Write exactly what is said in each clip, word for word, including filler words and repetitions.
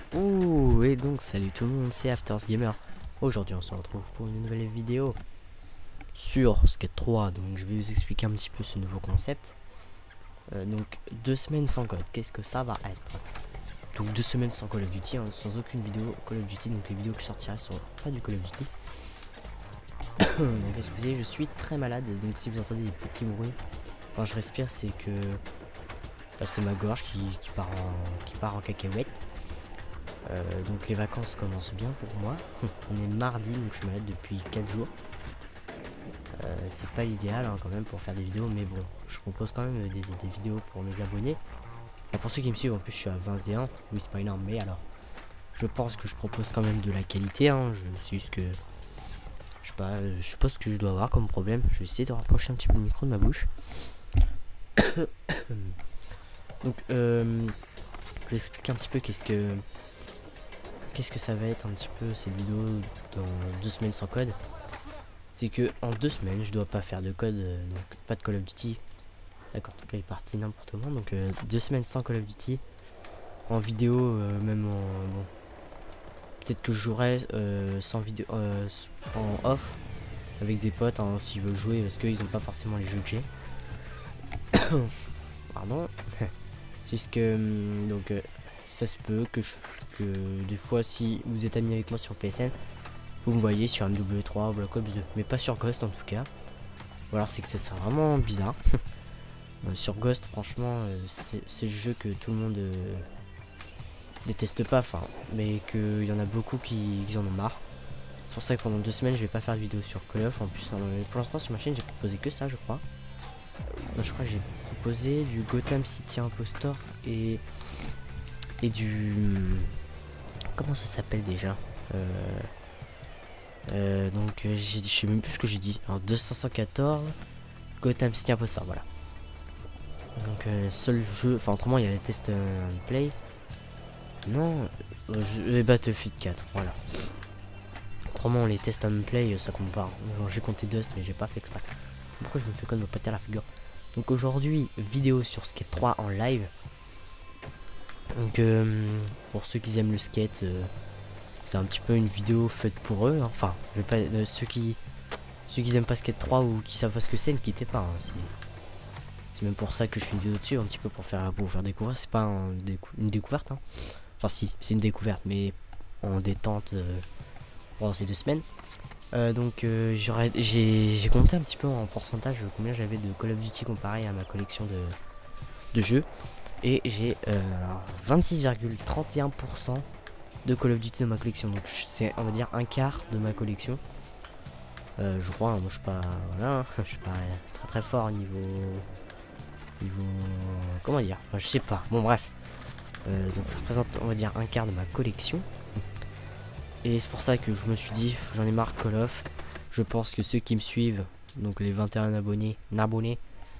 Ouh, et donc salut tout le monde, c'est Afters Gamer. Aujourd'hui on se retrouve pour une nouvelle vidéo sur Skate trois. Donc je vais vous expliquer un petit peu ce nouveau concept. euh, Donc deux semaines sans code, qu'est-ce que ça va être? Donc deux semaines sans Call of Duty, hein, sans aucune vidéo Call of Duty. Donc les vidéos que je sortirai seront pas du Call of Duty. Donc excusez, je suis très malade. Donc si vous entendez des petits bruits quand je respire, c'est que bah, c'est ma gorge qui, qui part en, qui part en cacahuète. Euh, donc les vacances commencent bien pour moi. On est mardi, donc je suis malade depuis quatre jours. Euh, c'est pas l'idéal hein, quand même pour faire des vidéos, mais bon, je propose quand même des, des vidéos pour mes abonnés. Et pour ceux qui me suivent, en plus je suis à vingt et un, oui c'est pas énorme, mais alors je pense que je propose quand même de la qualité. Hein. Je c'est juste que je sais pas, je sais pas ce que je dois avoir comme problème. Je vais essayer de rapprocher un petit peu le micro de ma bouche. Donc euh, je vais expliquer un petit peu qu'est-ce que Qu'est-ce que ça va être un petit peu cette vidéo dans deux semaines sans code. C'est que en deux semaines je dois pas faire de code, euh, donc pas de Call of Duty. D'accord, donc là il est parti n'importe comment. Donc euh, deux semaines sans Call of Duty. En vidéo, euh, même en bon. Peut-être que je jouerai euh, sans vidéo euh, en off avec des potes hein, s'ils veulent jouer parce qu'ils ont pas forcément les jeux que j'ai. Pardon. Puisque hum, donc euh, ça se peut que je que des fois si vous êtes amis avec moi sur P S N, vous me voyez sur M W trois ou Black Ops deux, mais pas sur Ghost en tout cas. Ou alors c'est que ça serait vraiment bizarre. euh, sur Ghost franchement euh, c'est le jeu que tout le monde euh, déteste pas, enfin, mais qu'il y en a beaucoup qui, qui en ont marre. C'est pour ça que pendant deux semaines je vais pas faire de vidéo sur Call of. En plus euh, pour l'instant sur ma chaîne j'ai proposé que ça je crois. Non, je crois que j'ai proposé du Gotham City Impostor et et du comment ça s'appelle déjà euh, euh, donc euh, je sais même plus ce que j'ai dit. Alors deux cent quatorze Gotham City Impostor, voilà. Donc euh, seul jeu, enfin autrement il y a les tests euh, play. Non, euh, je, Battlefield quatre, voilà. Autrement les tests on play ça compte pas. J'ai compté Dust mais j'ai pas fait exprès. Pourquoi je me fais comme me péter à la figure? Donc aujourd'hui vidéo sur Skate trois en live. Donc euh, pour ceux qui aiment le skate, euh, c'est un petit peu une vidéo faite pour eux. Hein. Enfin, je vais pas, euh, ceux qui ceux qui aiment pas Skate trois ou qui savent pas ce que c'est, ne quittez pas. Hein. C'est même pour ça que je fais une vidéo dessus, un petit peu pour faire pour vous faire découvrir. C'est pas un, décou une découverte. Hein. Enfin si, c'est une découverte, mais en détente euh, pendant ces deux semaines. Euh, donc euh, j'ai compté un petit peu en pourcentage combien j'avais de Call of Duty comparé à ma collection de, de jeux. Et j'ai euh, vingt-six virgule trente et un pour cent de Call of Duty dans ma collection. Donc c'est on va dire un quart de ma collection. Euh, je crois, hein, moi je suis pas. Voilà, je suis pas très très fort niveau. Niveau. Comment dire, enfin, je sais pas. Bon bref. Euh, donc ça représente on va dire un quart de ma collection. Et c'est pour ça que je me suis dit j'en ai marre Call of. Je pense que ceux qui me suivent, donc les vingt et un abonnés, abonnés.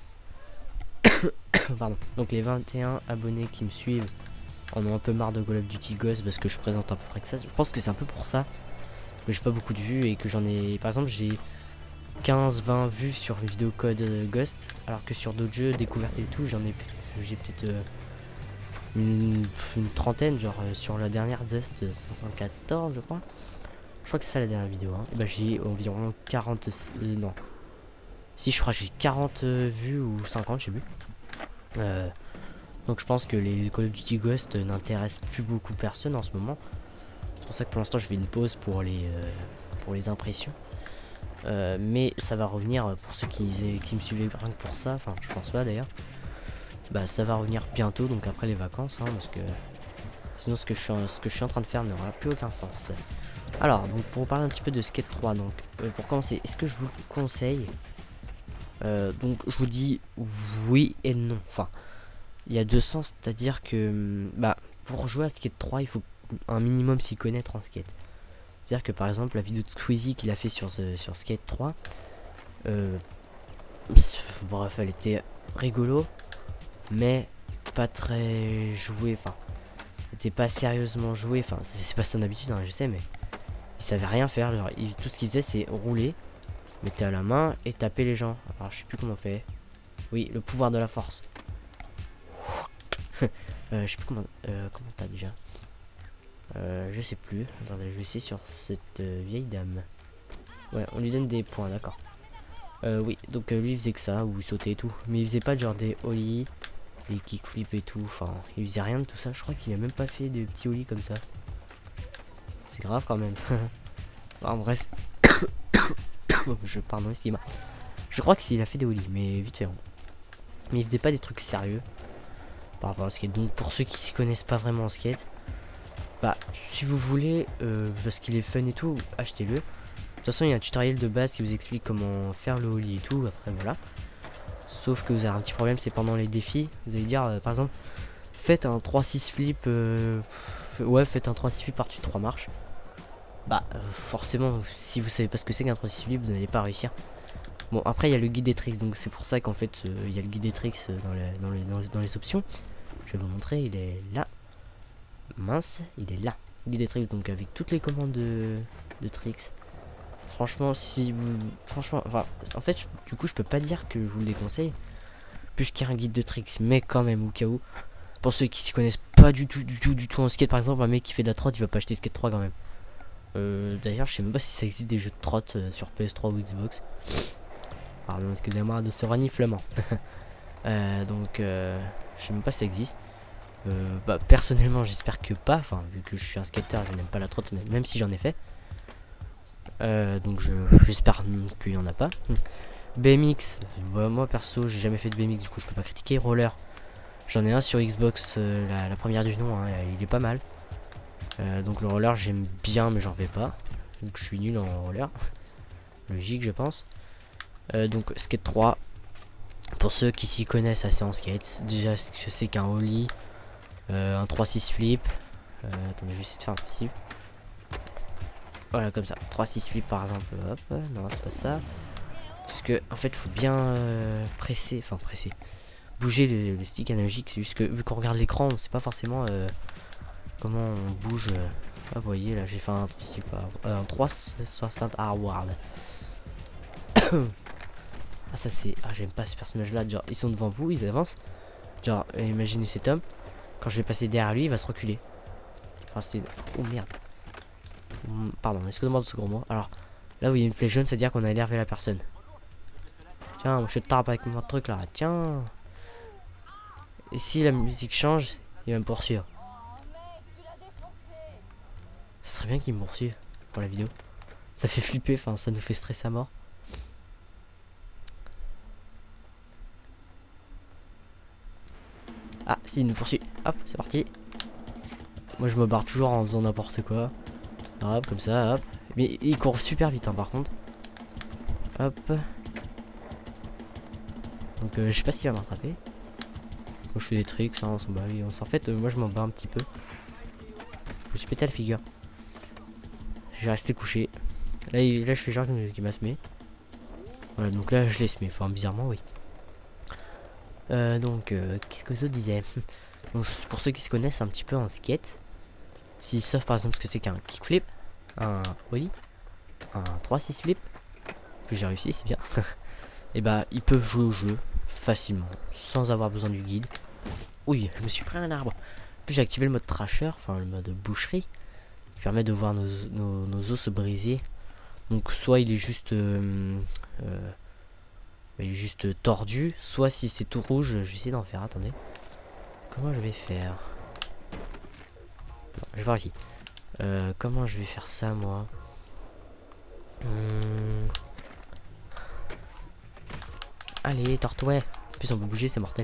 Pardon. Donc les vingt et un abonnés qui me suivent en ont un peu marre de Call of Duty Ghost parce que je présente à peu près que ça. Je pense que c'est un peu pour ça que j'ai pas beaucoup de vues et que j'en ai. Par exemple, j'ai quinze vingt vues sur une vidéo code euh, Ghost, alors que sur d'autres jeux, découvertes et tout, j'en ai j'ai peut-être euh, une, une trentaine. Genre euh, sur la dernière Dust cinq cent quatorze, je crois. Je crois que c'est ça la dernière vidéo. Hein. Et bah, j'ai environ quarante. Euh, non. Si, je crois que j'ai quarante euh, vues ou cinquante, je sais plus. Euh, donc je pense que les Call of Duty Ghost n'intéressent plus beaucoup personne en ce moment. C'est pour ça que pour l'instant je fais une pause pour les euh, pour les impressions. Euh, mais ça va revenir pour ceux qui, qui me suivaient rien que pour ça. Enfin je pense pas d'ailleurs. Bah ça va revenir bientôt, donc après les vacances, hein, parce que sinon ce que je suis en, ce que je suis en train de faire n'aura plus aucun sens. Alors donc pour vous parler un petit peu de Skate trois, donc euh, pour commencer, est-ce que je vous le conseille? euh, Donc je vous dis oui et non. Enfin il y a deux sens, c'est-à-dire que bah pour jouer à Skate trois il faut un minimum s'y connaître en skate. C'est-à-dire que par exemple la vidéo de Squeezie qu'il a fait sur, ce, sur Skate trois, euh, bref elle était rigolo mais pas très jouée, enfin elle était pas sérieusement jouée, enfin c'est pas son habitude hein, je sais, mais il savait rien faire, genre il, tout ce qu'il faisait c'est rouler, mettre à la main et taper les gens. Alors je sais plus comment on fait, oui le pouvoir de la force. euh, je sais plus comment euh, comment t'as déjà Euh, je sais plus. Attendez, je vais essayer sur cette euh, vieille dame. Ouais, on lui donne des points, d'accord. Euh, oui, donc euh, lui il faisait que ça, ou il sautait et tout. Mais il faisait pas genre des ollies, des kickflips et tout. Enfin, il faisait rien de tout ça. Je crois qu'il a même pas fait de petits ollies comme ça. C'est grave quand même. Enfin, bref. je pardon, excusez-moi. Je crois que s'il a fait des ollies, mais vite fait. Bon. Mais il faisait pas des trucs sérieux par rapport au skate. Donc pour ceux qui s'y connaissent pas vraiment en skate, bah si vous voulez, euh, parce qu'il est fun et tout, achetez-le. De toute façon, il y a un tutoriel de base qui vous explique comment faire le ollie et tout. Après, voilà. Sauf que vous avez un petit problème, c'est pendant les défis. Vous allez dire, euh, par exemple, faites un trois six flip. Euh, ouais, faites un trois six flip par-dessus trois marches. Bah, euh, forcément, si vous savez pas ce que c'est qu'un trois six flip, vous n'allez pas réussir. Bon, après, il y a le guide des tricks. Donc, c'est pour ça qu'en fait, euh, il y a le guide des tricks dans les, dans, les, dans, les, dans les options. Je vais vous montrer, il est là. Mince, il est là. Guide des tricks, donc avec toutes les commandes de, de tricks. Franchement, si vous... Franchement, enfin, en fait, du coup, je peux pas dire que je vous le déconseille. Puisqu'il y a un guide de tricks, mais quand même, au cas où. Pour ceux qui s'y connaissent pas du tout, du tout, du tout en skate, par exemple, un mec qui fait de la trotte, il va pas acheter Skate trois quand même. Euh, D'ailleurs, je sais même pas si ça existe des jeux de trotte euh, sur P S trois ou Xbox. Pardon, excusez-moi de ce reniflement. euh, donc, euh, je sais même pas si ça existe. Euh, bah, personnellement, j'espère que pas. Enfin, vu que je suis un skateur, je n'aime pas la trotte, mais même si j'en ai fait. Euh, donc j'espère qu'il y en a pas. B M X, bah, moi perso j'ai jamais fait de B M X, du coup je peux pas critiquer. Roller, j'en ai un sur Xbox, euh, la, la première du nom, hein, il est pas mal. Euh, donc le roller j'aime bien mais j'en fais pas. Donc je suis nul en roller. Logique je pense. Euh, donc skate trois. Pour ceux qui s'y connaissent assez en skate, déjà je sais qu'un ollie, euh, un trois six flip. Euh, attendez, je vais essayer de faire un trois six. Voilà, comme ça. trois six flip par exemple. Hop, non, c'est pas ça. Parce que, en fait, faut bien euh, presser. Enfin, presser. Bouger le, le stick analogique. C'est juste que, vu qu'on regarde l'écran, on sait pas forcément euh, comment on bouge. Euh. Ah, vous voyez, là, j'ai fait un, euh, un trois soixante hardware. Ah, ça, c'est. Ah, j'aime pas ce personnage-là. Genre, ils sont devant vous, ils avancent. Genre, euh, imaginez cet homme. Quand je vais passer derrière lui, il va se reculer. Enfin, c'est. Oh merde. Pardon, excusez-moi de ce gros mot. Alors, là où il y a une flèche jaune, c'est-à-dire qu'on a énervé la personne. Tiens, je te tape avec mon truc là. Tiens. Et si la musique change, il va me poursuivre. Ce serait bien qu'il me poursuive pour la vidéo. Ça fait flipper, enfin, ça nous fait stresser à mort. Ah, si, il nous poursuit. Hop, c'est parti. Moi, je me barre toujours en faisant n'importe quoi. Hop, comme ça, hop. Mais il court super vite, hein, par contre. Hop. Donc, euh, je sais pas s'il va m'attraper. Moi, je fais des tricks, hein, on s'en bat. En fait, euh, moi, je m'en bats un petit peu. Je me suis pété la figure. Je vais rester couché. Là, il, là je fais genre qu'il m'a semé. Voilà, donc là, je l'ai semé. Enfin, bizarrement, oui. Euh, donc, euh, qu'est-ce que je disais? Donc, pour ceux qui se connaissent un petit peu en skate, s'ils savent par exemple ce que c'est qu'un kickflip, un ollie, un trois six flip, que j'ai réussi, c'est bien. Et bah, ils peuvent jouer au jeu facilement, sans avoir besoin du guide. Oui, je me suis pris un arbre. Puis j'ai activé le mode trasher, enfin le mode boucherie, qui permet de voir nos, nos, nos os se briser. Donc soit il est juste euh, euh, il est juste tordu, soit si c'est tout rouge, je vais essayer d'en faire. Attendez, comment je vais faire? Non, je vais voir ici. Euh, comment je vais faire ça moi? hum... Allez, tortouet. En plus on peut bouger, c'est mortel.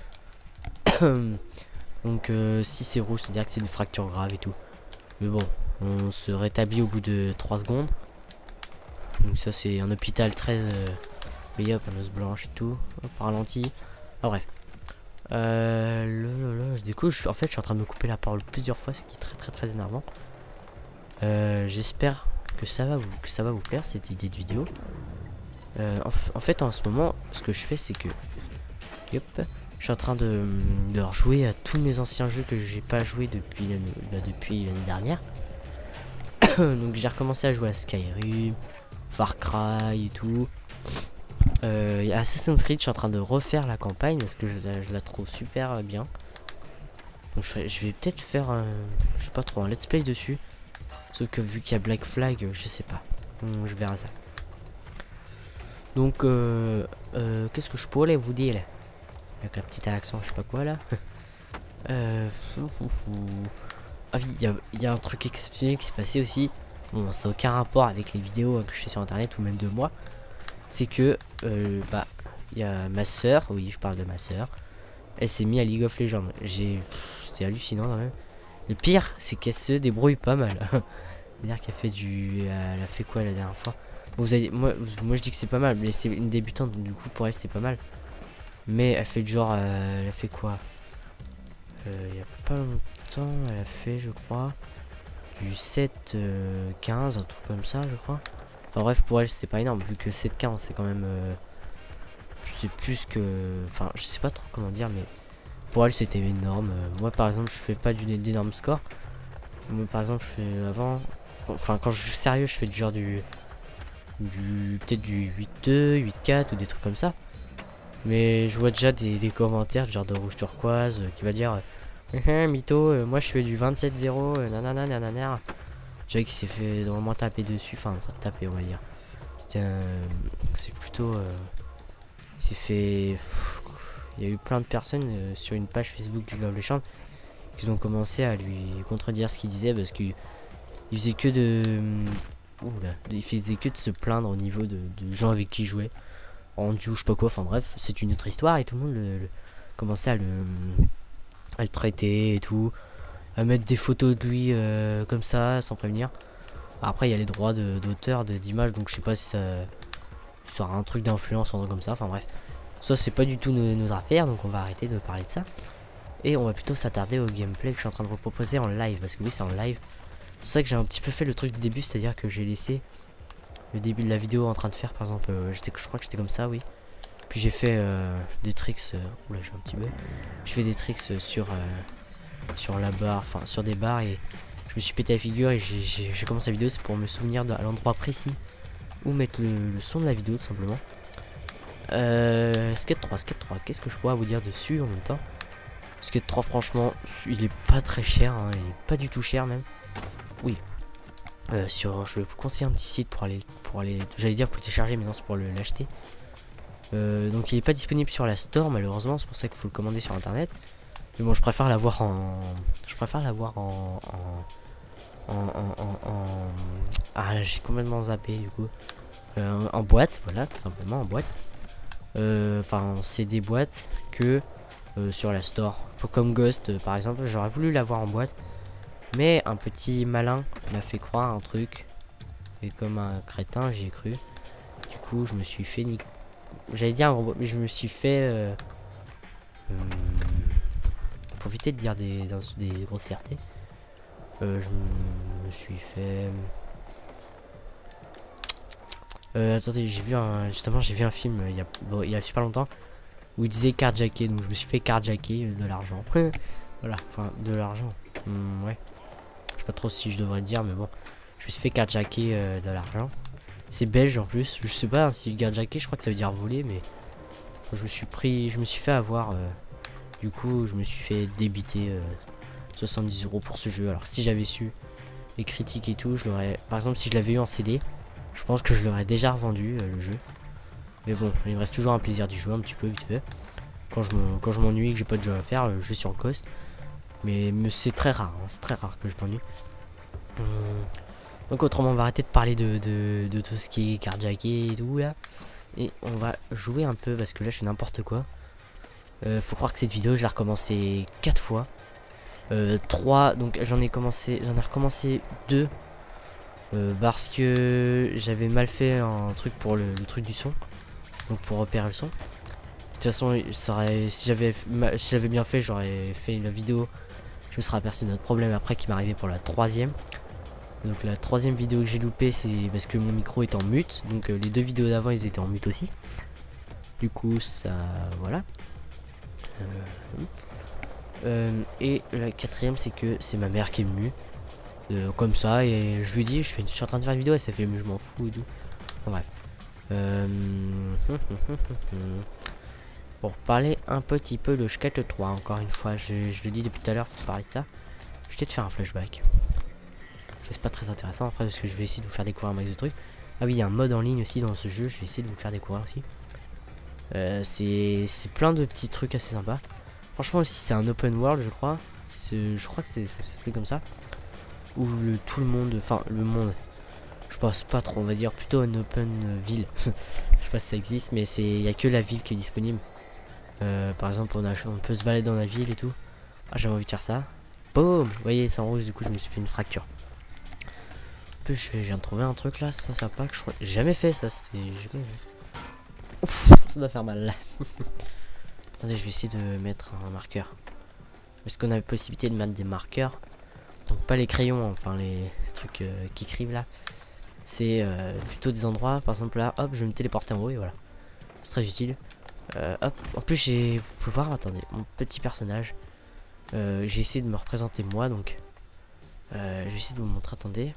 Donc euh, si c'est rouge, c'est-à-dire que c'est une fracture grave et tout. Mais bon, on se rétablit au bout de trois secondes. Donc ça c'est un hôpital très... Euh... voyez, hop, un os blanche et tout. Hop, ralenti. Ah bref. Euh, le, le, le, du coup, je, en fait, je suis en train de me couper la parole plusieurs fois, ce qui est très très très énervant. Euh, J'espère que ça va vous que ça va vous plaire cette idée de vidéo. Euh, en, en fait, en ce moment, ce que je fais, c'est que, yop, je suis en train de, de rejouer à tous mes anciens jeux que j'ai pas joué depuis l'année bah, depuis l'année dernière. Donc j'ai recommencé à jouer à Skyrim, Far Cry et tout. Euh, y a Assassin's Creed, je suis en train de refaire la campagne parce que je, je la trouve super bien. Donc je, je vais peut-être faire un, je sais pas trop, un let's play dessus. Sauf que vu qu'il y a Black Flag, je sais pas. Hum, je verrai ça. Donc euh, euh, qu'est-ce que je pourrais vous dire là? Avec la petite accent, je sais pas quoi là. euh, ah oui, il y, y a un truc exceptionnel qui s'est passé aussi. Bon, ça n'a aucun rapport avec les vidéos hein, que je fais sur internet ou même de moi. C'est que euh, bah il y a ma soeur, oui je parle de ma soeur. Elle s'est mise à League of Legends. J'ai, c'était hallucinant quand même. Le pire, c'est qu'elle se débrouille pas mal. C'est-à-dire qu'elle fait du, elle a fait quoi la dernière fois? Bon, vous avez, moi, moi je dis que c'est pas mal, mais c'est une débutante, donc du coup pour elle c'est pas mal. Mais elle fait du genre, euh, elle a fait quoi? Euh, il y a pas longtemps, elle a fait, je crois, du sept quinze, un truc comme ça, je crois. Enfin, bref, pour elle c'était pas énorme, vu que sept quinze c'est quand même, euh, c'est plus que, enfin, je sais pas trop comment dire, mais pour elle c'était énorme. Euh, moi par exemple, je fais pas d'énormes scores. Moi par exemple, je fais avant, enfin quand je suis sérieux, je fais du genre du du peut-être du huit deux, huit quatre ou des trucs comme ça. Mais je vois déjà des, des commentaires genre de rouge turquoise euh, qui va dire euh, mytho, euh, moi je fais du vingt-sept zéro, euh, nanana nanana. J'ai qui s'est fait vraiment taper dessus, enfin taper on va dire. C'était euh, c'est plutôt euh, il s'est fait, il y a eu plein de personnes euh, sur une page Facebook League of Legends qui ont commencé à lui contredire ce qu'il disait parce qu'il faisait que de Oula, il faisait que de se plaindre au niveau de, de gens avec qui il jouait. En duo, je sais pas quoi, enfin bref, c'est une autre histoire et tout le monde le, le, commençait à le, à le traiter et tout. À mettre des photos de lui euh, comme ça, sans prévenir. Après, il y a les droits d'auteur, d'image, donc je sais pas si ça sera un truc d'influence ou un truc comme ça, enfin bref. Ça, c'est pas du tout nos, nos affaires, donc on va arrêter de parler de ça. Et on va plutôt s'attarder au gameplay que je suis en train de vous proposer en live, parce que oui, c'est en live. C'est pour ça que j'ai un petit peu fait le truc du début, c'est-à-dire que j'ai laissé le début de la vidéo en train de faire, par exemple, euh, j'étais, je crois que j'étais comme ça, oui. Puis j'ai fait euh, des tricks, euh, oula j'ai un petit bug. J'ai fait des tricks euh, sur euh, sur la barre, enfin sur des barres et je me suis pété la figure et j'ai commencé la vidéo, c'est pour me souvenir de, à l'endroit précis où mettre le, le son de la vidéo tout simplement. Euh, Skate trois, Skate trois, qu'est-ce que je pourrais vous dire dessus en même temps? Skate trois franchement, il est pas très cher, hein, il est pas du tout cher même. Oui. Euh, sur, je vais vous conseiller un petit site pour aller, pour aller, j'allais dire pour le télécharger, mais non c'est pour l'acheter. Euh, donc il est pas disponible sur la store malheureusement, c'est pour ça qu'il faut le commander sur internet. Mais bon, je préfère l'avoir en, je préfère l'avoir en, en, en, en, en, en... ah j'ai complètement zappé du coup. Euh, en boîte, voilà, tout simplement en boîte. Enfin, euh, c'est des boîtes que euh, sur la store. Comme Ghost euh, par exemple, j'aurais voulu l'avoir en boîte. Mais un petit malin m'a fait croire un truc. Et comme un crétin, j'y ai cru. Du coup, je me suis fait niquer. J'allais dire un robot, mais je me suis fait. Euh, euh, pour éviter de dire des, des, des grossièretés. Euh, je me suis fait. Euh, attendez, j'ai vu un. Justement, j'ai vu un film il y a, bon, il y a super longtemps. Où il disait carjacker. Donc je me suis fait carjacker de l'argent. Voilà, enfin, de l'argent. Hum, ouais. Je sais pas trop si je devrais dire, mais bon. Je me suis fait carjacker euh, de l'argent. C'est belge en plus. Je sais pas hein, si carjacker, je crois que ça veut dire voler, mais je me suis pris, je me suis fait avoir. Euh, du coup, je me suis fait débiter euh, soixante-dix euros pour ce jeu. Alors si j'avais su les critiques et tout, je l'aurais. Par exemple, si je l'avais eu en C D, je pense que je l'aurais déjà revendu euh, le jeu. Mais bon, il me reste toujours un plaisir d'y jouer un petit peu vite fait. Quand je m'ennuie et que j'ai pas de jeu à faire, euh, je vais sur Ghost. Mais, mais c'est très rare, hein, c'est très rare que je m'ennuie. Hum. Donc autrement, on va arrêter de parler de, de, de tout ce qui est carjacké et tout là. Et on va jouer un peu parce que là je fais n'importe quoi. Euh, faut croire que cette vidéo je l'ai recommencé quatre fois. Euh, trois, donc j'en ai commencé, j'en ai recommencé deux. Euh, parce que j'avais mal fait un truc pour le, le truc du son. Donc pour repérer le son. De toute façon, ça aurait, si j'avais si j'avais bien fait, j'aurais fait une vidéo. Je me serais aperçu de notre problème après qui m'arrivait pour la troisième. Donc la troisième vidéo que j'ai loupé, c'est parce que mon micro est en mute. Donc euh, les deux vidéos d'avant, ils étaient en mute aussi. Du coup, ça, voilà. Euh, euh, et la quatrième, c'est que c'est ma mère qui est venue euh, comme ça et je lui dis, je suis, je suis en train de faire une vidéo et ça fait, je m'en fous et tout. Enfin, bref. Euh... pour parler un petit peu de Skate trois. Encore une fois, je, je le dis depuis tout à l'heure, faut parler de ça. Je vais peut-être faire un flashback. C'est pas très intéressant après parce que je vais essayer de vous faire découvrir un max de trucs. Ah oui, il y a un mode en ligne aussi dans ce jeu, je vais essayer de vous le faire découvrir aussi. Euh, c'est plein de petits trucs assez sympas. Franchement aussi c'est un open world je crois. Je crois que c'est plus comme ça. Où le, tout le monde, enfin le monde, je pense pas trop, on va dire plutôt une open ville. Je sais pas si ça existe mais c'est il y a que la ville qui est disponible. Euh, par exemple on, a, on peut se balader dans la ville et tout. Ah j'avais envie de faire ça. Boum. Vous voyez c'est en rouge du coup je me suis fait une fracture. Je, je viens de trouver un truc là, ça ça pas que je crois. J'ai jamais fait ça, c'était jamais vu. Ouf, ça doit faire mal là. Attendez, je vais essayer de mettre un marqueur. Est-ce qu'on a la possibilité de mettre des marqueurs? Donc pas les crayons, enfin les trucs euh, qui écrivent là. C'est euh, plutôt des endroits, par exemple là, hop, je vais me téléporter en haut et voilà. C'est très utile. Euh, hop, en plus j'ai, vous pouvez voir, attendez, mon petit personnage. Euh, j'ai essayé de me représenter moi, donc euh, je vais essayer de vous montrer, attendez.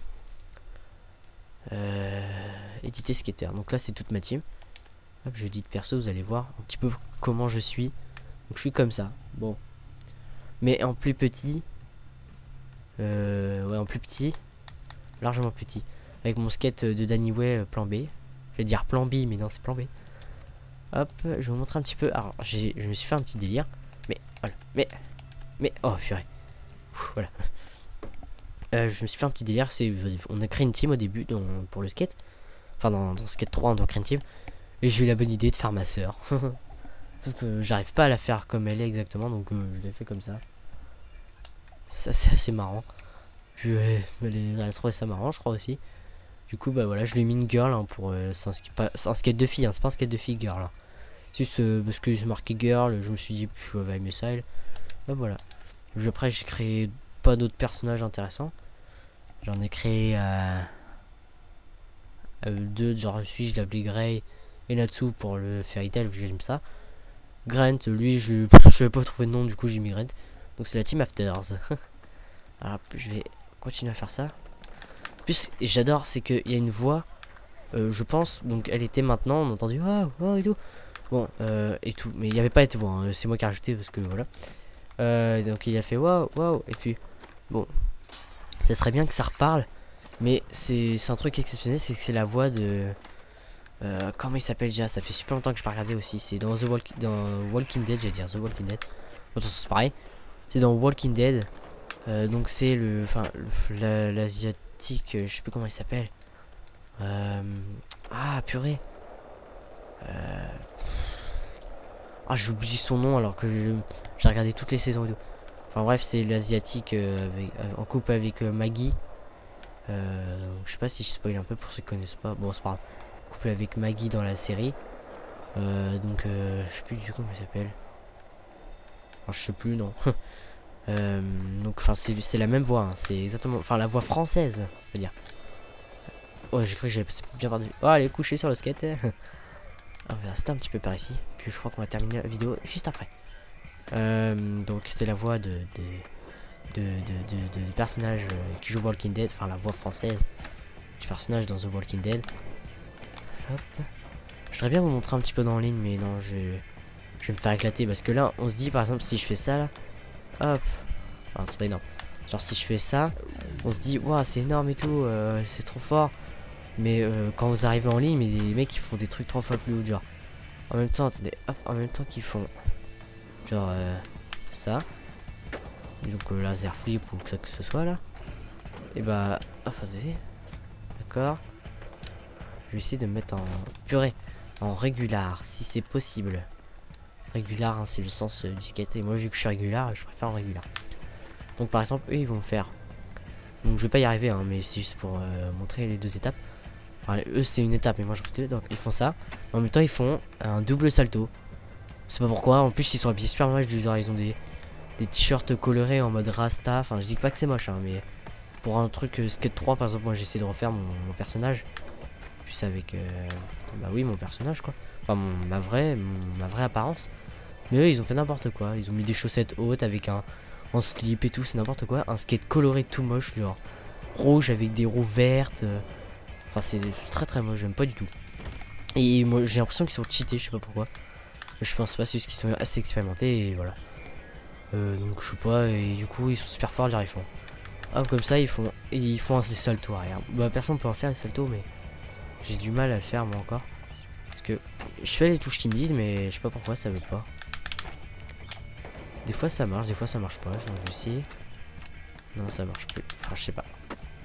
Euh, éditer skater, donc là c'est toute ma team. Hop, je dis de perso, vous allez voir un petit peu comment je suis. Donc je suis comme ça, bon. Mais en plus petit. Euh, ouais, en plus petit. Largement petit. Avec mon skate de Danny Way euh, plan B. Je vais dire plan B, mais non, c'est plan B. Hop, je vais vous montrer un petit peu. Alors, je me suis fait un petit délire. Mais, voilà. Mais, mais, oh, purée. Ouh, voilà. Euh, je me suis fait un petit délire. On a créé une team au début dans, pour le skate. Enfin, dans, dans Skate trois, on doit créer une team. Et j'ai eu la bonne idée de faire ma soeur. Sauf que j'arrive pas à la faire comme elle est exactement. Donc, euh, je l'ai fait comme ça. Ça, c'est assez marrant. Puis, euh, elle, elle a trouvé ça marrant, je crois aussi. Du coup, bah voilà, je lui ai mis une girl hein, pour. Euh, c'est un, un skate de fille, hein, c'est pas un skate de fille girl. Hein. C'est juste euh, parce que j'ai marqué girl, je me suis dit, puis elle va aimer ça. Elle. Bah voilà. Je, après, j'ai créé pas d'autres personnages intéressants. J'en ai créé euh, euh, deux, genre je suis, je l'appelais Grey et Natsu pour le Fairy Tail, vu que j'aime ça. Grant, lui, je je vais pas trouver de nom, du coup j'ai mis Grant. Donc c'est la team Afters. Alors je vais continuer à faire ça. En plus j'adore, c'est qu'il y a une voix, euh, je pense, donc elle était maintenant, on a entendu waouh, waouh et tout. Bon, euh, et tout, mais il n'y avait pas été voix, hein, c'est moi qui ai rajouté parce que voilà. Euh, donc il a fait waouh, waouh, et puis bon, ça serait bien que ça reparle, mais c'est un truc exceptionnel, c'est que c'est la voix de. Euh, comment il s'appelle déjà? Ça fait super longtemps que je pas regardé aussi. C'est dans The Walk dans Walking Dead, j'allais dire The Walking Dead. Bon, c'est pareil. C'est dans Walking Dead. Euh, donc c'est le, enfin, l'asiatique, euh, je sais plus comment il s'appelle. Euh, ah purée. Euh, ah j'oublie son nom alors que j'ai regardé toutes les saisons et tout. Enfin bref, c'est l'asiatique euh, avec, euh, en couple avec euh, Maggie. Euh, je sais pas si je spoil un peu pour ceux qui connaissent pas. Bon c'est pas grave. Couple avec Maggie dans la série. Euh, donc euh, je sais plus du coup comment il s'appelle. Enfin, je sais plus non. euh, donc enfin c'est la même voix. Hein. C'est exactement, enfin la voix française, je veux dire. Oh j'ai cru que j'avais bien perdu. Oh elle est couchée sur le skate. On va rester un petit peu par ici. Puis je crois qu'on va terminer la vidéo juste après. Euh, donc c'est la voix de de, de, de, de, de, de personnages euh, qui jouent Walking Dead. Enfin la voix française du personnage dans The Walking Dead. Hop. Je voudrais bien vous montrer un petit peu dans ligne, mais non, je, je vais me faire éclater parce que là, on se dit par exemple, si je fais ça là, hop, enfin, c'est pas énorme. Genre, si je fais ça, on se dit, waouh, c'est énorme et tout, euh, c'est trop fort. Mais euh, quand vous arrivez en ligne, mais les mecs ils font des trucs trois fois plus haut, genre. En même temps, attendez, hop, en même temps qu'ils font, genre, euh, ça. Donc, euh, laser flip ou quoi que ce soit là. Et bah, hop, attendez, d'accord. Je vais essayer de me mettre en purée, en régular, si c'est possible. Régular, hein, c'est le sens euh, du skate. Et moi, vu que je suis régular, je préfère en régular. Donc, par exemple, eux, ils vont faire. Donc, je vais pas y arriver, hein, mais c'est juste pour euh, montrer les deux étapes. Enfin, eux, c'est une étape, mais moi, je fais deux. Donc, ils font ça. En même temps, ils font un double salto. Je sais pas pourquoi. En plus, ils sont habillés super moche. Ils ont des, des t-shirts colorés en mode Rasta. Enfin, je dis pas que c'est moche, hein, mais pour un truc euh, skate trois, par exemple, moi, j'essaie de refaire mon, mon personnage. Plus avec euh, bah oui mon personnage quoi, enfin mon, ma vraie mon, ma vraie apparence. Mais eux ils ont fait n'importe quoi, ils ont mis des chaussettes hautes avec un en slip et tout, c'est n'importe quoi, un skate coloré tout moche genre rouge avec des roues vertes, euh, enfin c'est très très moche, j'aime pas du tout. Et moi j'ai l'impression qu'ils sont cheatés, je sais pas pourquoi. Je pense pas, c'est juste qu'ils sont assez expérimentés et voilà. Euh, donc je sais pas, et du coup ils sont super forts les rifles. Hop, comme ça ils font ils font un salto arrière. Bah personne peut en faire les saltos, mais j'ai du mal à le faire moi encore. Parce que je fais les touches qu'ils me disent, mais je sais pas pourquoi ça veut pas. Des fois ça marche, des fois ça marche pas. Donc je vais essayer. Non, ça marche plus. Enfin, je sais pas.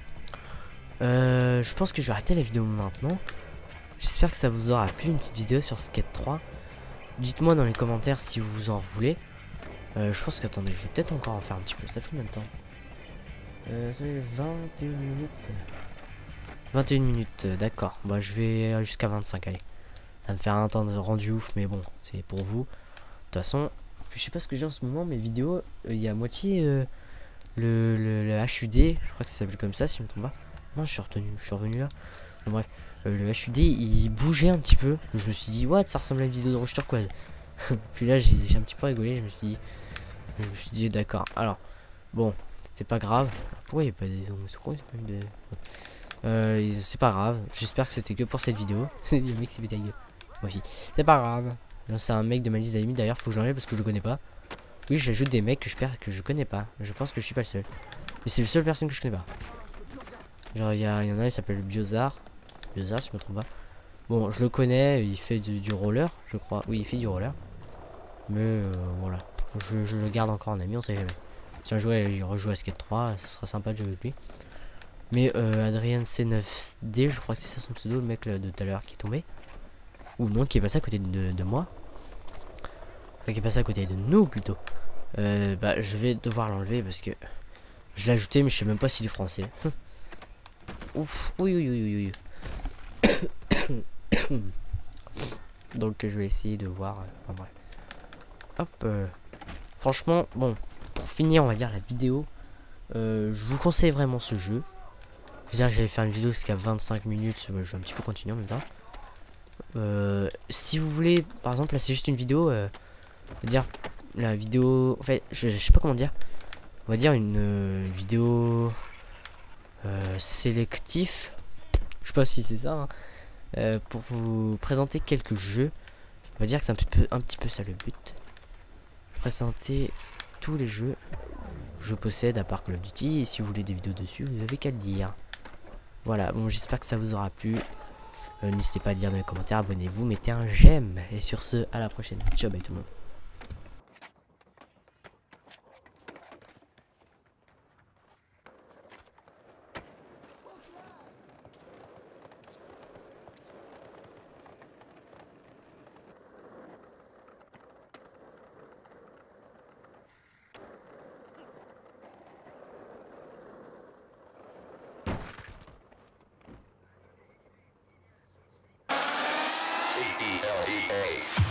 Euh, je pense que je vais arrêter la vidéo maintenant. J'espère que ça vous aura plu, une petite vidéo sur Skate trois. Dites-moi dans les commentaires si vous en voulez. Euh, je pense qu'attendez, je vais peut-être encore en faire un petit peu. Ça fait combien de temps? Euh, ça fait vingt et une minutes. vingt et une minutes, euh, d'accord. Bah, je vais jusqu'à vingt-cinq, allez. Ça me fait un temps de rendu ouf, mais bon, c'est pour vous. De toute façon, je sais pas ce que j'ai en ce moment, mes vidéos, euh, il y a à moitié euh, le, le, le H U D, je crois que ça s'appelle comme ça, si je me trompe pas. Non, je suis retenu, je suis revenu là. Bon, bref, euh, le H U D, il bougeait un petit peu. Je me suis dit, what, ça ressemble à une vidéo de Rouge Turquoise. Puis là, j'ai un petit peu rigolé, je me suis dit, je me suis dit, d'accord. Alors, bon, c'était pas grave. Pourquoi il n'y a pas des ongles? De... Euh, c'est pas grave. J'espère que c'était que pour cette vidéo. Il y a un mec qui s'est pété la gueule. Moi aussi. C'est pas grave. C'est un mec de ma liste d'amis. D'ailleurs, faut que j'enlève parce que je le connais pas. Oui, j'ajoute des mecs que je perds que je connais pas. Je pense que je suis pas le seul. Mais c'est le seul personne que je connais pas. Genre, il y, y en a, il s'appelle Biozar. Biozar, si je me trompe pas. Bon, je le connais. Il fait du, du roller, je crois. Oui, il fait du roller. Mais euh, voilà. Je, je le garde encore en ami, on sait jamais. Si un jour il rejoue à Skate trois, ce sera sympa de jouer avec lui. Mais euh, Adrien C neuf D, je crois que c'est ça son pseudo, le mec là, de tout à l'heure qui est tombé. Ou non, qui est passé à côté de, de moi. Enfin, qui est passé à côté de nous plutôt. Euh, bah, je vais devoir l'enlever parce que je l'ai ajouté, mais je sais même pas s'il est français. Ouf, oui, oui, oui, oui, oui. Donc, je vais essayer de voir. Enfin, bref. Hop. Euh, franchement, bon, pour finir, on va dire la vidéo. Euh, je vous conseille vraiment ce jeu. C'est-à-dire que j'allais faire une vidéo jusqu'à vingt-cinq minutes. Je vais un petit peu continuer en même temps. Euh, si vous voulez, par exemple, là c'est juste une vidéo. Euh, dire la vidéo. En fait, je, je sais pas comment dire. On va dire une euh, vidéo euh, sélectif. Je sais pas si c'est ça. Hein, euh, pour vous présenter quelques jeux. On va dire que c'est un petit peu, un petit peu ça le but. Présenter tous les jeux que je possède à part Call of Duty. Et si vous voulez des vidéos dessus, vous avez qu'à le dire. Voilà, bon, j'espère que ça vous aura plu. Euh, N'hésitez pas à le dire dans les commentaires, abonnez-vous, mettez un j'aime. Et sur ce, à la prochaine. Ciao, bye tout le monde. C E L E A